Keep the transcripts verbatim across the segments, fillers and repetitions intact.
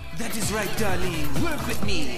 That is right, darling. Work with me.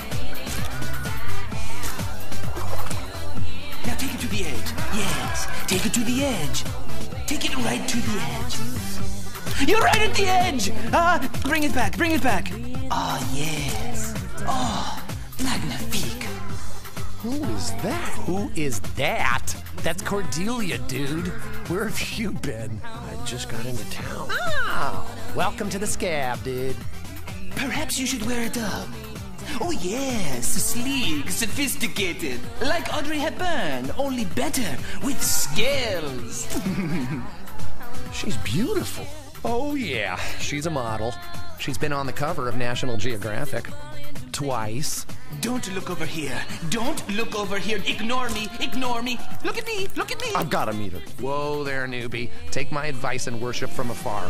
Now take it to the edge. Yes, take it to the edge. Take it right to the edge. You're right at the edge! Ah, bring it back, bring it back. Ah, oh, yes. Oh, magnifique. Who is that? Who is that? That's Cordelia, dude. Where have you been? I just got into town. Oh, welcome to the Scab, dude. Perhaps you should wear a dub. Oh yes, sleek, sophisticated, like Audrey Hepburn, only better, with scales. She's beautiful. Oh yeah, she's a model. She's been on the cover of National Geographic. Twice. Don't look over here. Don't look over here. Ignore me. Ignore me. Look at me. Look at me. I've got to meet her. Whoa there, newbie. Take my advice and worship from afar.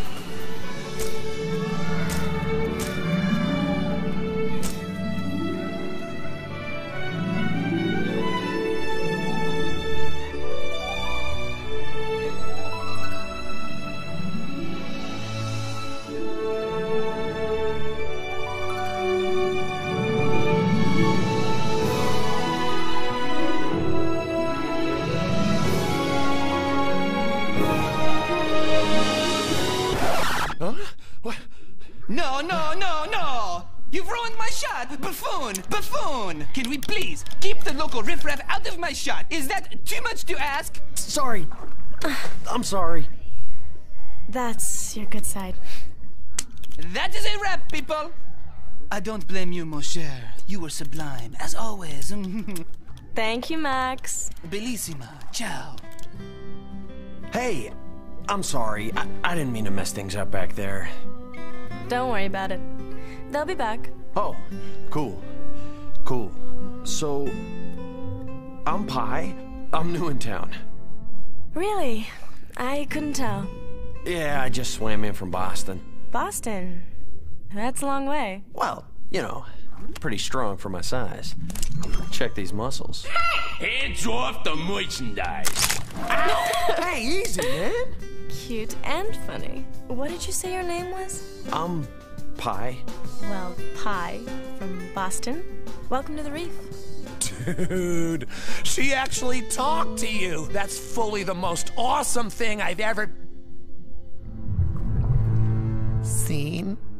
Huh? What? No, no, no, no. You've ruined my shot. Buffoon. Buffoon. Can we please keep the local riffraff out of my shot? Is that too much to ask? Sorry. I'm sorry. That's your good side. That is a wrap, people. I don't blame you, mon cher. You were sublime, as always. Thank you, Max. Bellissima. Ciao. Hey, I'm sorry. I, I didn't mean to mess things up back there. Don't worry about it. They'll be back. Oh, cool. Cool. So, I'm Pi. I'm new in town. Really? I couldn't tell. Yeah, I just swam in from Boston. Boston? That's a long way. Well, you know, pretty strong for my size. Check these muscles. Hands off the merchandise. Hey, easy, man. Cute and funny. What did you say your name was? I'm Pi. Well, Pi from Boston. Welcome to the Reef. Dude, she actually talked to you. That's fully the most awesome thing I've ever seen.